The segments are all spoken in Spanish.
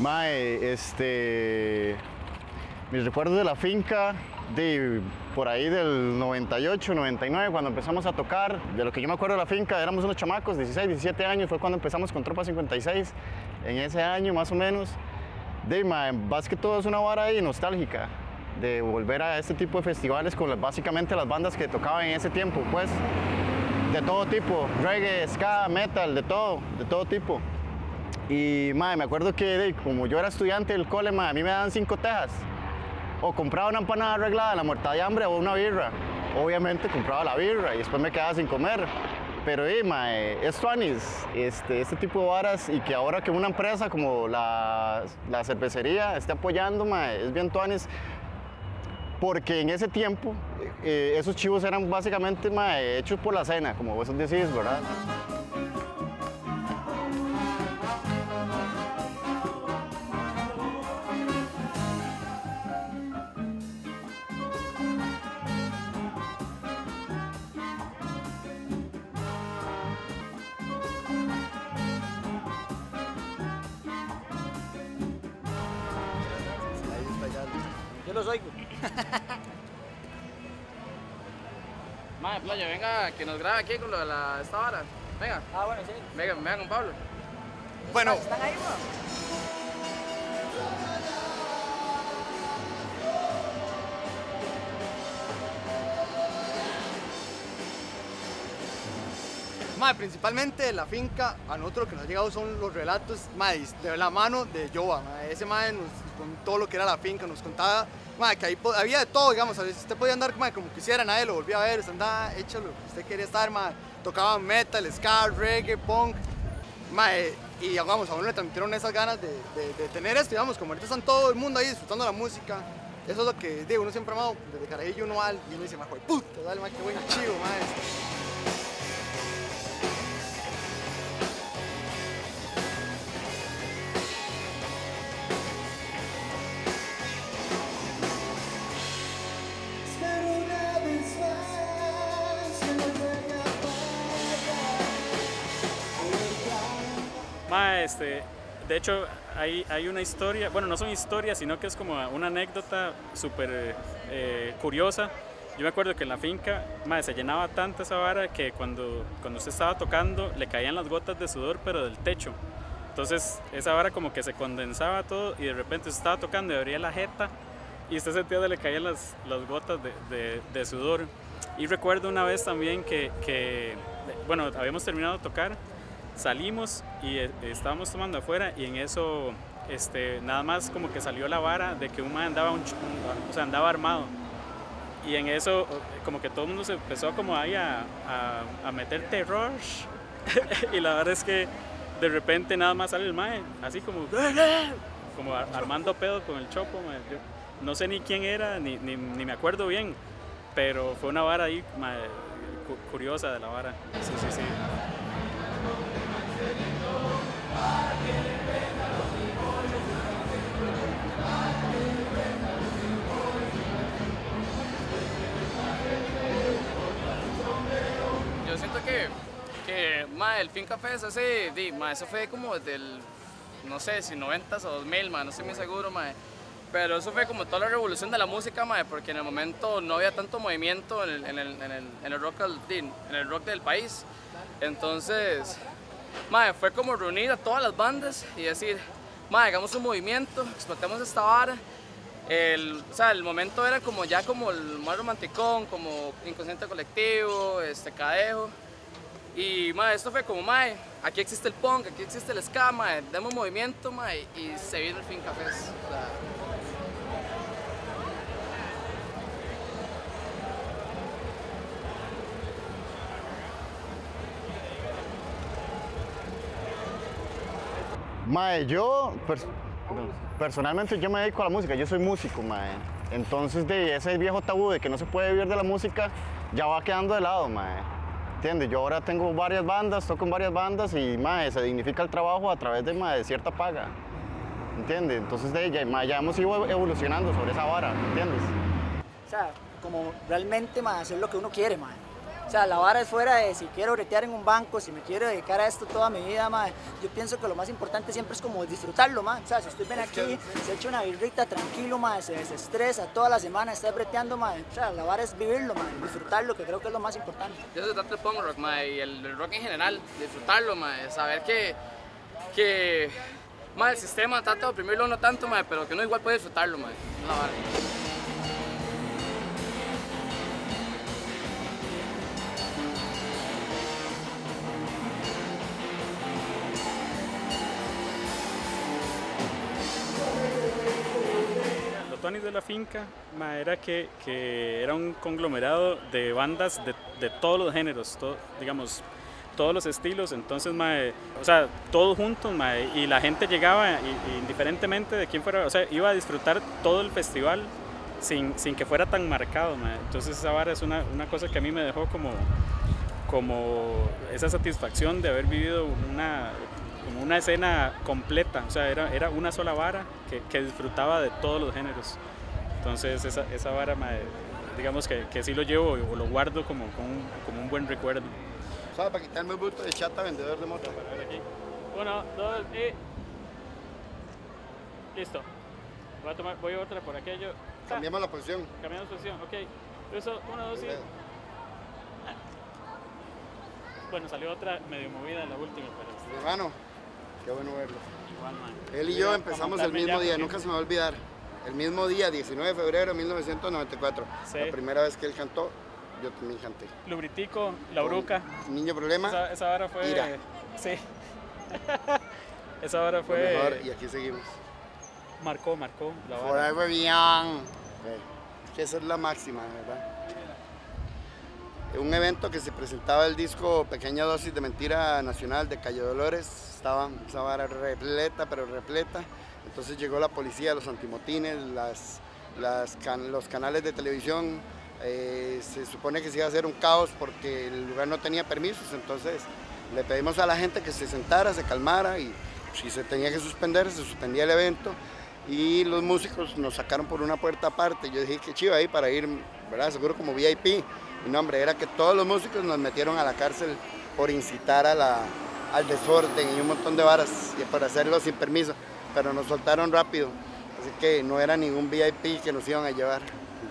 Mae, mis recuerdos de la finca, por ahí del 98, 99, cuando empezamos a tocar, de lo que yo me acuerdo de la finca, éramos unos chamacos, 16, 17 años, fue cuando empezamos con Tropa 56, en ese año más o menos. Mae, más que todo es una vara ahí nostálgica, de volver a este tipo de festivales con básicamente las bandas que tocaban en ese tiempo, pues, de todo tipo, reggae, ska, metal, de todo tipo. Y mae, me acuerdo que como yo era estudiante del cole, mae, a mí me daban 5 tejas. O compraba una empanada arreglada, la muerta de hambre o una birra. Obviamente compraba la birra y después me quedaba sin comer. Pero mae, es tuanis, este tipo de varas, y que ahora que una empresa como la cervecería esté apoyando, mae, es bien tuanis. Porque en ese tiempo esos chivos eran básicamente, mae, hechos por la cena, como vos decís, ¿verdad? Yo los oigo. Madre playa, venga, que nos grabe aquí con lo de esta vara. Venga. Ah, bueno, sí. Venga con Pablo. Bueno. ¿Están ahí, bro? Mae, principalmente de la finca, a nosotros lo que nos ha llegado son los relatos, mae, de la mano de Yoba. Mae. Ese mae nos contó lo que era la finca, nos contaba, mae, que ahí había de todo, digamos, a veces usted podía andar, mae, como quisiera, nadie lo volvía a ver, usted andaba hecho lo que usted quería estar, mae. Tocaba metal, ska, reggae, punk, mae, y vamos, a uno le transmitieron esas ganas de tener esto, digamos, como ahorita están todo el mundo ahí disfrutando la música. Eso es lo que, digo, uno siempre ha amado, desde carajillo uno va y uno dice, mae, puta, dale, mae, qué buen chivo, mae. Ma, de hecho, hay una historia, bueno, no son historias, sino que es como una anécdota súper curiosa. Yo me acuerdo que en la finca, ma, se llenaba tanta esa vara que cuando usted estaba tocando le caían las gotas de sudor, pero del techo. Entonces, esa vara como que se condensaba todo y de repente usted estaba tocando y abría la jeta y usted sentía que le caían las gotas de sudor. Y recuerdo una vez también que bueno, habíamos terminado de tocar, salimos y estábamos tomando afuera y en eso nada más como que salió la vara de que un man andaba, o sea, andaba armado, y en eso como que todo el mundo se empezó como ahí a meter terror y la verdad es que de repente nada más sale el mae así como armando pedo con el chopo, mae. Yo no sé ni quién era ni me acuerdo bien, pero fue una vara ahí, mae, curiosa de la vara. Sí. Yo siento que mae, el Finca Fest, eso fue como desde el, no sé si 90s o 2000, mae, no estoy muy seguro, mae. Pero eso fue como toda la revolución de la música, mae, porque en el momento no había tanto movimiento en el rock del país. Entonces, mae, fue como reunir a todas las bandas y decir, mae, hagamos un movimiento, explotemos esta vara. O sea, el momento era como ya como el más romanticón, como Inconsciente Colectivo, Cadejo. Y mae, esto fue como, mae, aquí existe el punk, aquí existe el ska, mae, demos movimiento, mae, y se vino el Finca Fest. O sea, Mae, personalmente yo me dedico a la música, yo soy músico, mae. Entonces de ese viejo tabú de que no se puede vivir de la música ya va quedando de lado, mae. ¿Entiendes? Yo ahora tengo varias bandas, toco en varias bandas y mae, se dignifica el trabajo a través de, mae, de cierta paga. ¿Entiendes? Entonces ya hemos ido evolucionando sobre esa vara, ¿entiendes? O sea, como realmente, mae, hacer lo que uno quiere, mae. O O sea, la vara es fuera de si quiero bretear en un banco, si me quiero dedicar a esto toda mi vida, mae. Yo pienso que lo más importante siempre es como disfrutarlo, mae. O sea, si usted viene aquí, se echa una birrita tranquilo, mae, se desestresa toda la semana, está breteando, mae. O sea, la vara es vivirlo, mae, disfrutarlo, que creo que es lo más importante. Yo se trata el punk rock, mae, y el rock en general, disfrutarlo, mae, saber que mae, el sistema trata de oprimirlo no tanto, mae, pero que uno igual puede disfrutarlo, mae. La vara. Tuanis de la finca, ma, era que era un conglomerado de bandas de todos los géneros, digamos, todos los estilos, entonces, ma, o sea, todos juntos, ma, y la gente llegaba indiferentemente de quién fuera, o sea, iba a disfrutar todo el festival sin que fuera tan marcado, ma. Entonces esa vara es una cosa que a mí me dejó como esa satisfacción de haber vivido como una escena completa, o sea, era una sola vara que disfrutaba de todos los géneros. Entonces esa vara, digamos que sí lo llevo o lo guardo como un buen recuerdo. ¿Sabes? Para quitarme el bulto de chata vendedor de moto. Uno, dos y... Listo. Voy a otra por aquello. Cambiamos la posición. Cambiamos posición, ok. Eso, uno, dos y... Bueno, salió otra medio movida en la última, pero... Hermano, qué bueno verlo. Igual, man. Él y yo empezamos el mismo día, nunca se me va a olvidar. El mismo día, 19 de febrero de 1994. Sí. La primera vez que él cantó, yo también canté. Lubritico, La Bruca. Niño Problema. Esa vara fue... Ira. Sí. Esa vara Lo fue... mejor, y aquí seguimos. Marcó la vara. Forever Young. Que esa es la máxima, ¿verdad? Un evento que se presentaba el disco Pequeña Dosis de Mentira Nacional de Calle Dolores, estaba esa vara repleta, pero repleta. Entonces llegó la policía, los antimotines, los canales de televisión. Se supone que se iba a hacer un caos porque el lugar no tenía permisos, entonces le pedimos a la gente que se sentara, se calmara y si se tenía que suspender, se suspendía el evento. Y los músicos nos sacaron por una puerta aparte. Yo dije, qué chiva ahí para ir, ¿verdad? Seguro como VIP. Y no, hombre, era que todos los músicos nos metieron a la cárcel por incitar al desorden y un montón de varas y por hacerlo sin permiso. Pero nos soltaron rápido. Así que no era ningún VIP que nos iban a llevar.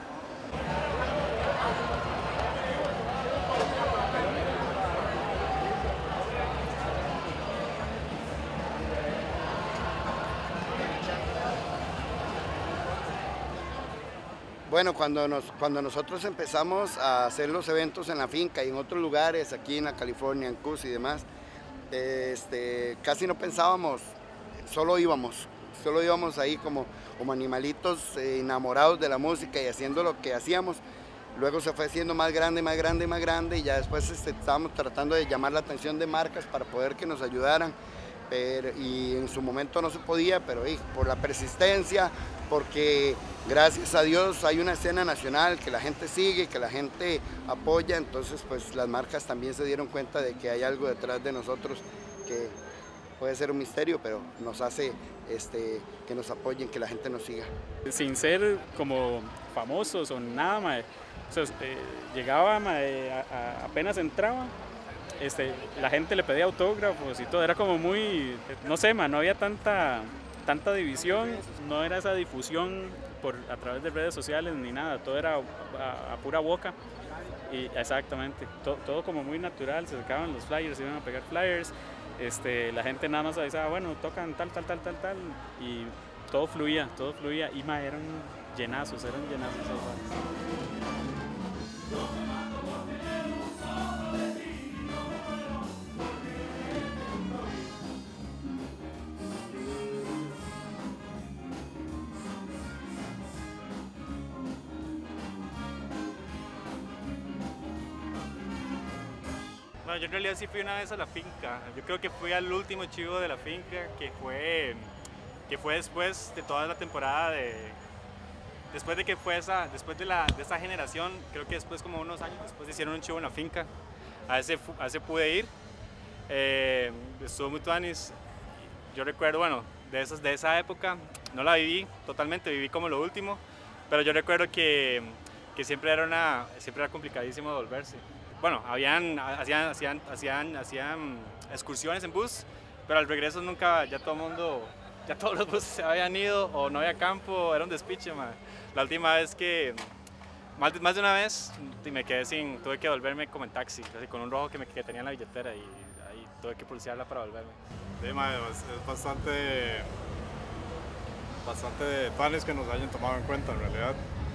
Bueno, cuando nosotros empezamos a hacer los eventos en la finca y en otros lugares, aquí en la California, en Cus y demás, casi no pensábamos, solo íbamos ahí como animalitos enamorados de la música y haciendo lo que hacíamos. Luego se fue haciendo más grande, más grande, más grande y ya después estábamos tratando de llamar la atención de marcas para poder que nos ayudaran. Y en su momento no se podía, pero por la persistencia, porque gracias a Dios hay una escena nacional que la gente sigue, que la gente apoya, entonces pues las marcas también se dieron cuenta de que hay algo detrás de nosotros que puede ser un misterio, pero nos hace que nos apoyen, que la gente nos siga. Sin ser como famosos o nada, mae. O sea, llegaba, mae, apenas entraba. La gente le pedía autógrafos y todo, era como muy, no sé, no había tanta división, no era esa difusión a través de redes sociales ni nada, todo era a pura boca y exactamente, todo como muy natural, se sacaban los flyers, se iban a pegar flyers, la gente nada más avisaba, bueno, tocan tal y todo fluía y eran llenazos. Bueno, yo en realidad sí fui una vez a la finca. Yo creo que fui al último chivo de la finca, que fue después de toda la temporada después de esa generación, creo que después como unos años después hicieron un chivo en la finca. A ese pude ir. Estuvo muy tuanis. Yo recuerdo, bueno, de esa época no la viví totalmente, viví como lo último, pero yo recuerdo que que siempre era complicadísimo volverse. Bueno, hacían excursiones en bus, pero al regreso nunca, ya todos los buses se habían ido o no había campo, era un despiche, man. La última vez que, más de una vez, tuve que volverme como en taxi, así, con un rojo que tenía en la billetera y ahí tuve que pulsearla para volverme. Sí, man, es bastante planes que nos hayan tomado en cuenta en realidad,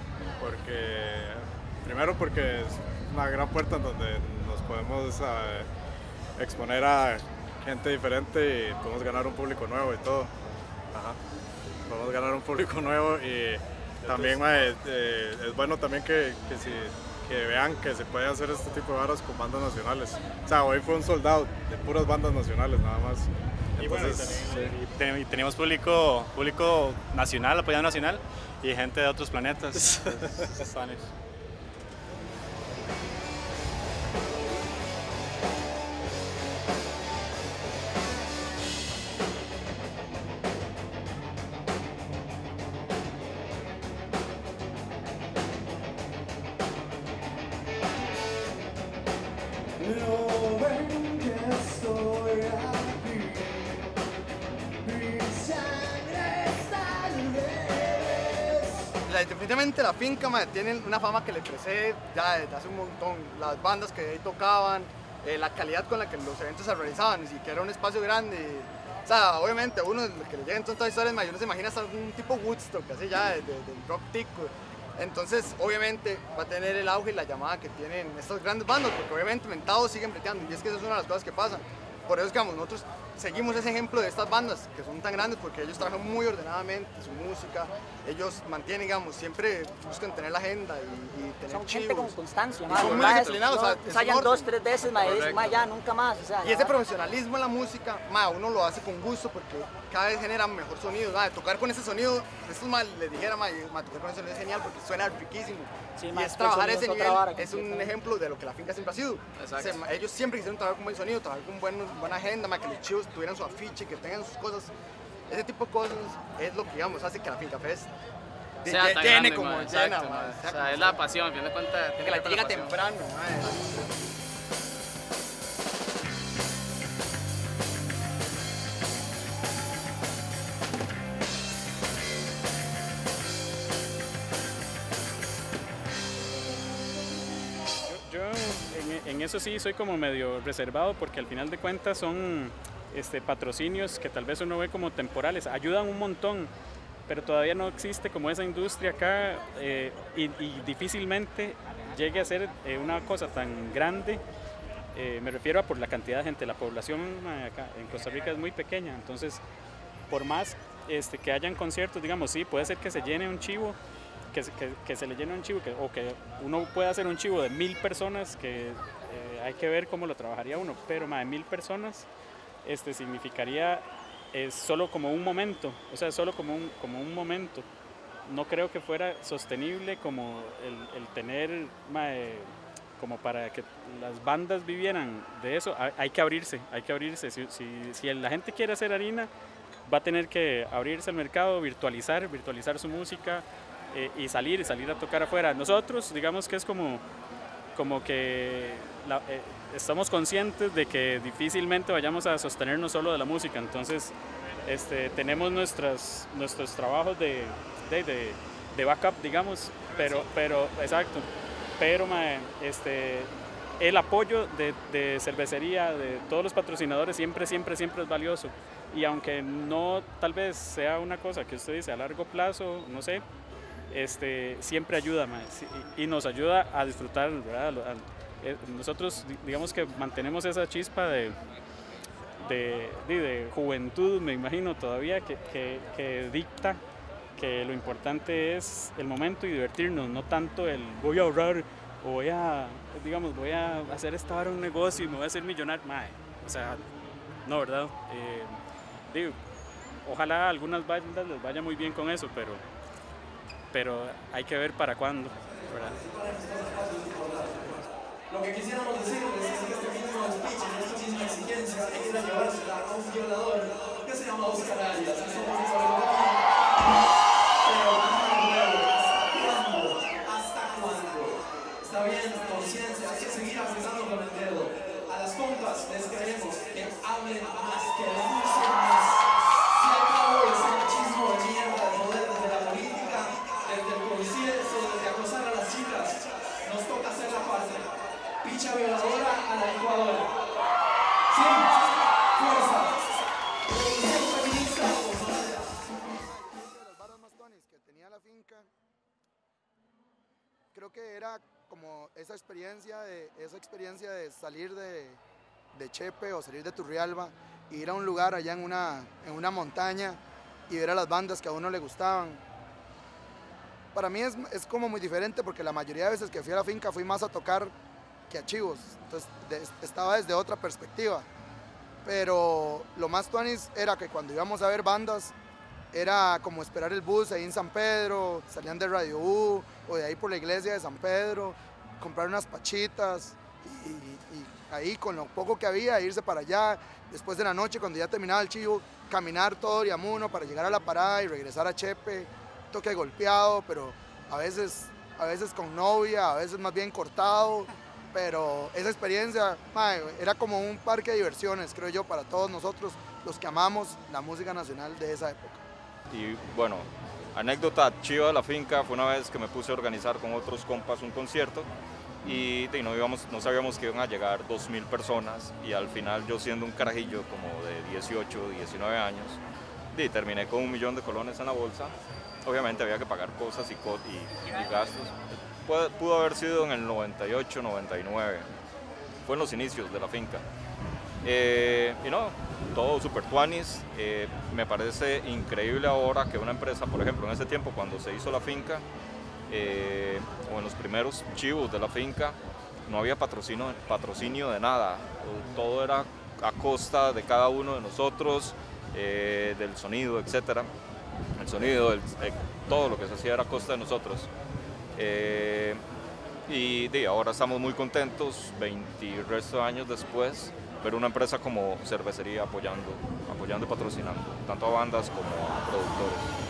primero porque es una gran puerta en donde nos podemos exponer a gente diferente y podemos ganar un público nuevo y todo. Ajá. Podemos ganar un público nuevo y también es bueno también que vean que se puede hacer este tipo de varas con bandas nacionales. O sea, hoy fue un sold out de puras bandas nacionales nada más. Entonces, y tenemos público nacional, apoyado nacional, y gente de otros planetas. Definitivamente la finca, man, tiene una fama que le precede ya desde hace un montón. Las bandas que ahí tocaban, la calidad con la que los eventos se realizaban, ni siquiera era un espacio grande. O sea, obviamente uno que le llegan tantas historias, man, uno se imagina hasta un tipo Woodstock, así ya, del rock tico. Entonces, obviamente, va a tener el auge y la llamada que tienen estas grandes bandas, porque obviamente Mentado siguen breteando, y es que eso es una de las cosas que pasan. Por eso, digamos, nosotros seguimos ese ejemplo de estas bandas que son tan grandes porque ellos trabajan muy ordenadamente su música, ellos mantienen, digamos, siempre buscan tener la agenda y tener son chivos. gente con constancia, y son muy disciplinados, o sea, ensayan 2, 3 veces, ya, nunca más. O sea, y ese profesionalismo en la música, uno lo hace con gusto porque cada vez genera mejor sonido. Tocar con ese sonido, estos les dijera, tocar con ese sonido es genial porque suena riquísimo. Sí, y es trabajar ese nivel, es un ejemplo de lo que la finca siempre ha sido. Ellos siempre quisieron trabajar con buen sonido, trabajar con buena agenda, que los chivos tuvieran su afiche, que tengan sus cosas. Ese tipo de cosas es lo que, digamos, hace que la Finca Fest llene como llena. O sea, es la pasión, a fin de cuentas. Que la llega temprano. Yo en eso sí soy como medio reservado porque al final de cuentas son patrocinios que tal vez uno ve como temporales, ayudan un montón, pero todavía no existe como esa industria acá y difícilmente llegue a ser una cosa tan grande. Me refiero a por la cantidad de gente, la población acá en Costa Rica es muy pequeña, entonces por más que hayan conciertos, digamos, sí, puede ser que se llene un chivo, que se le llene un chivo, o que uno pueda hacer un chivo de 1000 personas, que hay que ver cómo lo trabajaría uno, pero de 1000 personas significaría solo como un momento, o sea, solo como un momento. No creo que fuera sostenible como el tener, como para que las bandas vivieran de eso, hay que abrirse. Si la gente quiere hacer harina, va a tener que abrirse al mercado, virtualizar su música y salir a tocar afuera. Nosotros, digamos que es como que estamos conscientes de que difícilmente vayamos a sostenernos solo de la música, entonces tenemos nuestros trabajos de backup, digamos, pero exacto, pero el apoyo de cervecería, de todos los patrocinadores siempre es valioso, y aunque no tal vez sea una cosa que usted dice a largo plazo, no sé, siempre ayuda, y nos ayuda a disfrutar, ¿verdad? Nosotros digamos que mantenemos esa chispa de juventud, me imagino todavía, que dicta que lo importante es el momento y divertirnos, no tanto el voy a ahorrar o voy a hacer esta hora un negocio y me voy a hacer millonario. O sea, no, ¿verdad? Ojalá a algunas bandas les vaya muy bien con eso, pero hay que ver para cuándo, ¿verdad? Lo que quisiéramos decirles es que este mismo speech, esta misma exigencia, hay que llevársela a un violador que se llama Oscar Arias. Y somos ¿hasta cuándo? les queremos que hablen más, que denuncien más. Se acabó ese machismo de mierda de poder desde la política, desde el concierto, desde acosar a las chicas. Nos toca hacer la parte. Picha violadora a la licuadora. Sí, fuerza. Revolución feminista. Las varas más tuanis que tenía la finca, creo que era como esa experiencia de salir de Chepe o salir de Turrialba e ir a un lugar allá en una montaña y ver a las bandas que a uno le gustaban. Para mí es como muy diferente porque la mayoría de veces que fui a la finca fui más a tocar que a chivos, entonces estaba desde otra perspectiva. Pero lo más tuanis era que cuando íbamos a ver bandas era como esperar el bus ahí en San Pedro, salían de Radio U o de ahí por la iglesia de San Pedro, comprar unas pachitas y ahí con lo poco que había irse para allá, después de la noche cuando ya terminaba el chivo, caminar todo Oriamuno para llegar a la parada y regresar a Chepe, toque golpeado, pero a veces con novia, a veces más bien cortado, pero esa experiencia era como un parque de diversiones, creo yo, para todos nosotros los que amamos la música nacional de esa época. Y bueno, anécdota chiva de la finca fue una vez que me puse a organizar con otros compas un concierto y no sabíamos que iban a llegar 2000 personas y al final yo siendo un carajillo como de 18, 19 años y terminé con 1 millón de colones en la bolsa. Obviamente había que pagar cosas y gastos. Pudo haber sido en el 98, 99, fue en los inicios de la finca. Y no, todo super tuanis. Me parece increíble ahora que una empresa, por ejemplo, en ese tiempo cuando se hizo la finca, o en los primeros chivos de la finca, no había patrocinio de nada. Todo era a costa de cada uno de nosotros, del sonido, etc. El sonido, todo lo que se hacía era a costa de nosotros. Y ahora estamos muy contentos, 20 y resto de años después, ver una empresa como Cervecería apoyando y patrocinando, tanto a bandas como a productores.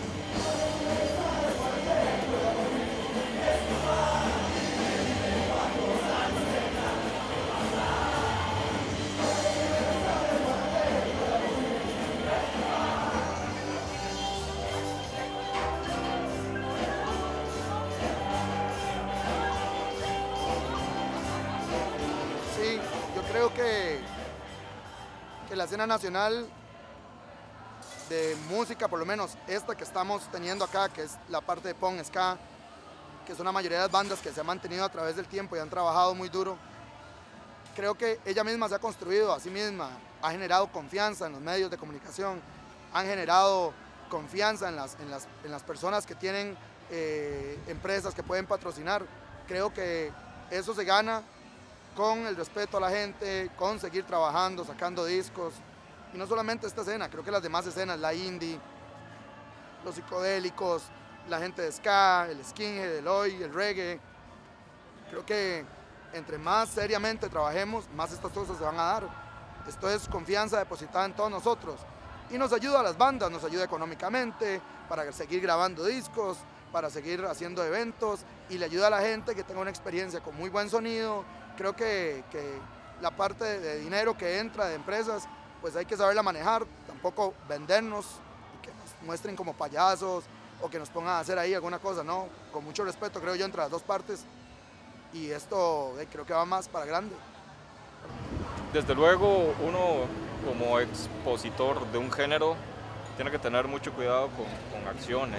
Sí, yo creo que la escena nacional de música, por lo menos esta que estamos teniendo acá, que es la parte de punk, ska, que son la mayoría de las bandas que se han mantenido a través del tiempo y han trabajado muy duro, creo que ella misma se ha construido a sí misma, ha generado confianza en los medios de comunicación, han generado confianza en las personas que tienen empresas que pueden patrocinar. Creo que eso se gana con el respeto a la gente, con seguir trabajando, sacando discos. Y no solamente esta escena, creo que las demás escenas, la indie, los psicodélicos, la gente de ska, el skinhead, el oi, el reggae. Creo que entre más seriamente trabajemos, más estas cosas se van a dar. Esto es confianza depositada en todos nosotros. Y nos ayuda a las bandas, nos ayuda económicamente, para seguir grabando discos, para seguir haciendo eventos, y le ayuda a la gente que tenga una experiencia con muy buen sonido. Creo que la parte de dinero que entra de empresas, pues hay que saberla manejar, tampoco vendernos y que nos muestren como payasos o que nos pongan a hacer ahí alguna cosa, no, con mucho respeto creo yo entre las dos partes, y esto creo que va más para grande. Desde luego uno como expositor de un género tiene que tener mucho cuidado con acciones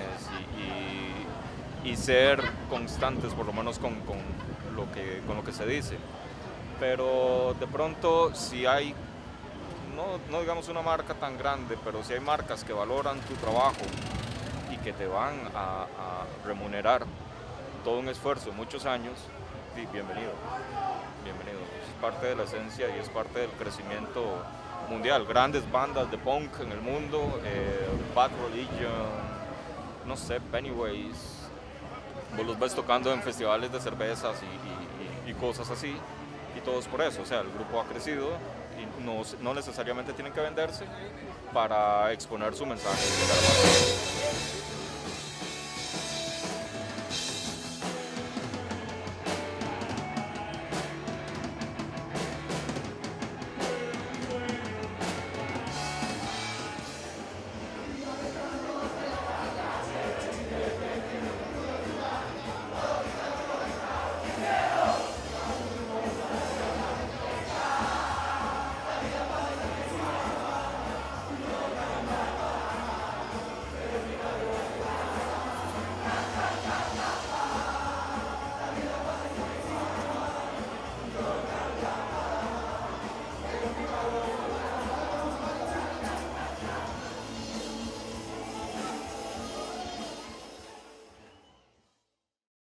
y ser constantes, por lo menos con lo que se dice. Pero de pronto si hay, no digamos una marca tan grande, pero si hay marcas que valoran tu trabajo y que te van a remunerar todo un esfuerzo de muchos años, bienvenido. Es parte de la esencia y es parte del crecimiento mundial. Grandes bandas de punk en el mundo, Bad Religion, no sé, Pennywise, vos los ves tocando en festivales de cervezas y cosas así, y todo es por eso. O sea, el grupo ha crecido y no necesariamente tienen que venderse para exponer su mensaje.